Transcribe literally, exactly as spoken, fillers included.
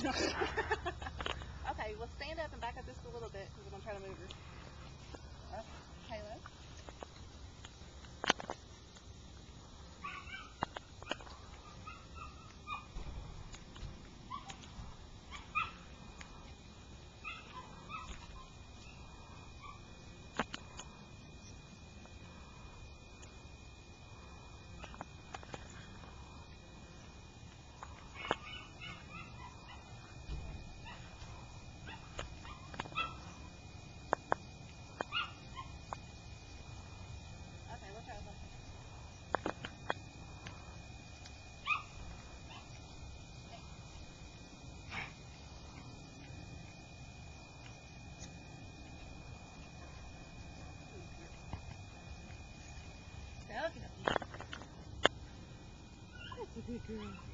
Okay, well stand up and back up just a little bit because we're going to try to move her. Up, halo. That's a good girl.